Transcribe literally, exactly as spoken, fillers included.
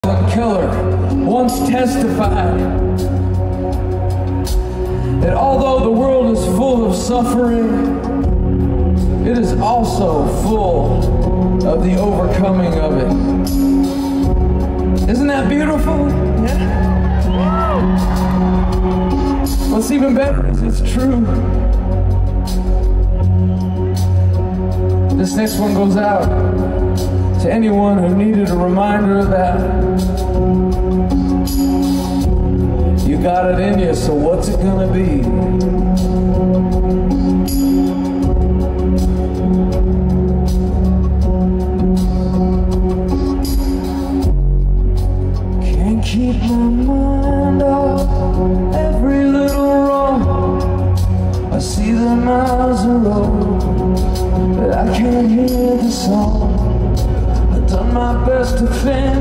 Killer once testified that although the world is full of suffering, it is also full of the overcoming of it. Isn't that beautiful? Yeah. What's even better is it's true. This next one goes out to anyone who needed a reminder of that. You got it in you, so what's it gonna be? Can't keep my mind off every little wrong. I see the miles of road, but I can't hear the song. Done my best to fend